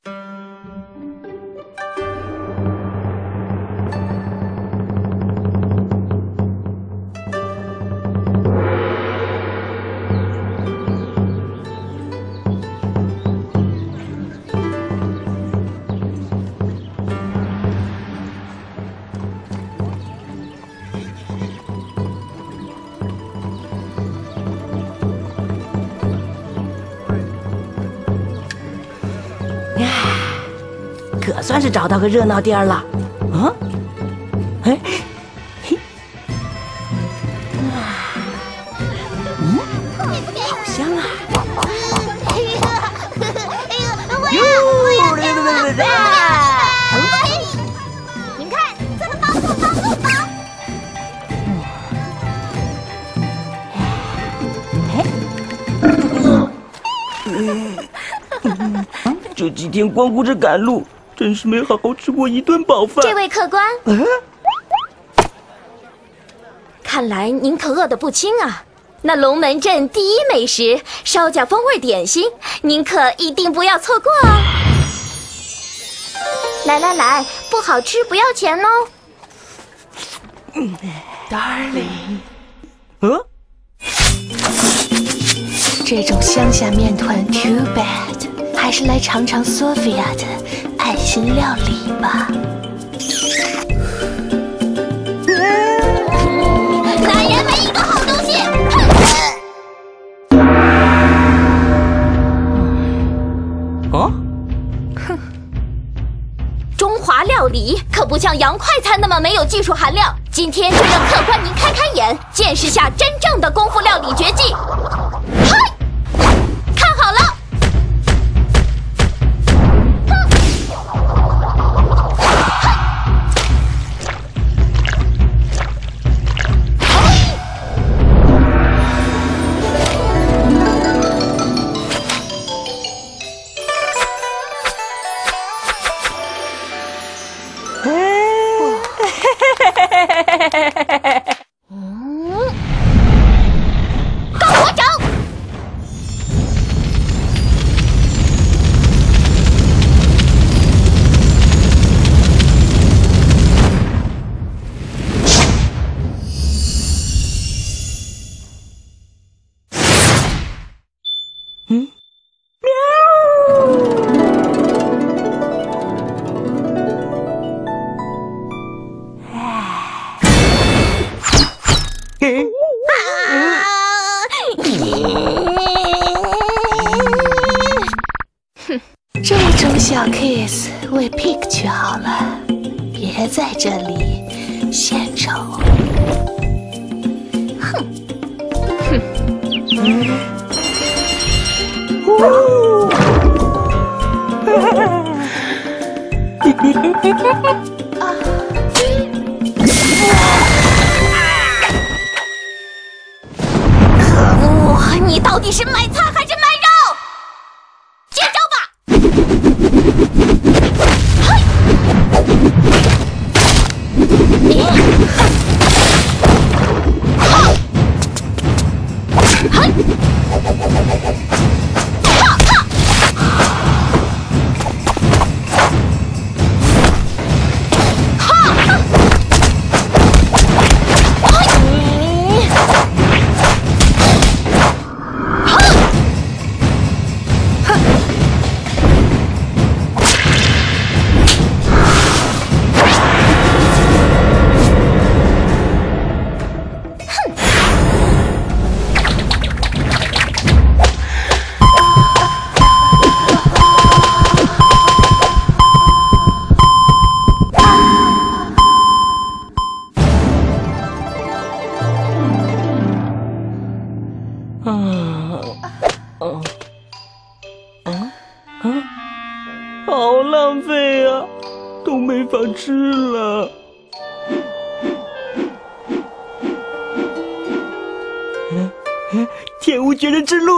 可算是找到个热闹地儿了。嗯，哎，嘿，嗯，好香啊！ 您看，这个帮助吧。 这几天光顾着赶路，真是没好好吃过一顿饱饭。 这位客官，看来您可饿得不轻啊。那龙门镇第一美食烧甲风味点心，您可一定不要错过哦。来，不好吃不要钱哦。 Darling， 这种乡下面团 too bad， 还是来尝尝 Sophia 的爱心料理吧。 男人没一个好东西。中华料理可不像洋快餐那么没有技术含量。今天就让客官您开开眼，见识下真正的功夫料理绝技。嗨，看好了。高火掌！ 这种小 kiss 为 pick 去好了，别在这里献丑。 可恶！你到底是卖菜还是卖肉？接招吧！ 好浪费啊，都没法吃了。天无绝人之路，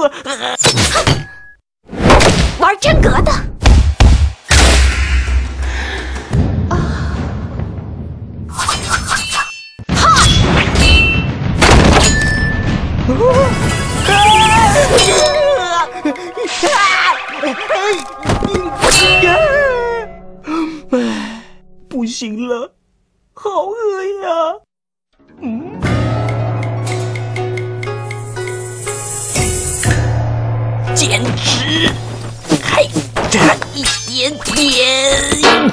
玩真格的。 行了，好饿呀！坚持，还差一点点。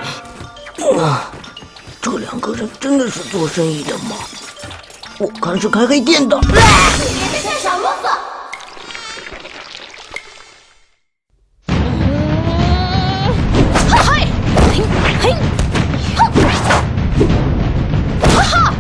这两个人真的是做生意的吗？我看是开黑店的。 别再小啰嗦！嘿，嘿，哈哈！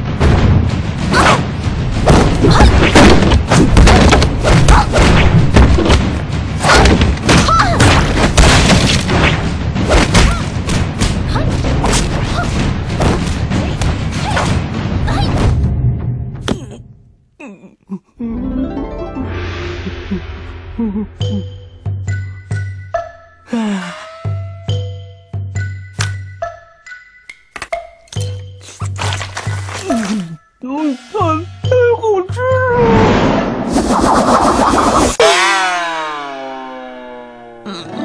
浓汤太好吃了。